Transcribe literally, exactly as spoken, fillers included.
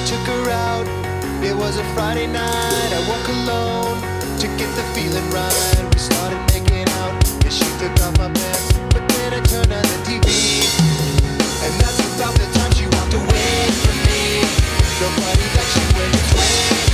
took her out. It was a Friday night. I walk alone to get the feeling right. We started making out, and she took off my pants, but then I turned on the T V, and that's about the time she walked away from me. Nobody likes you when it's raining.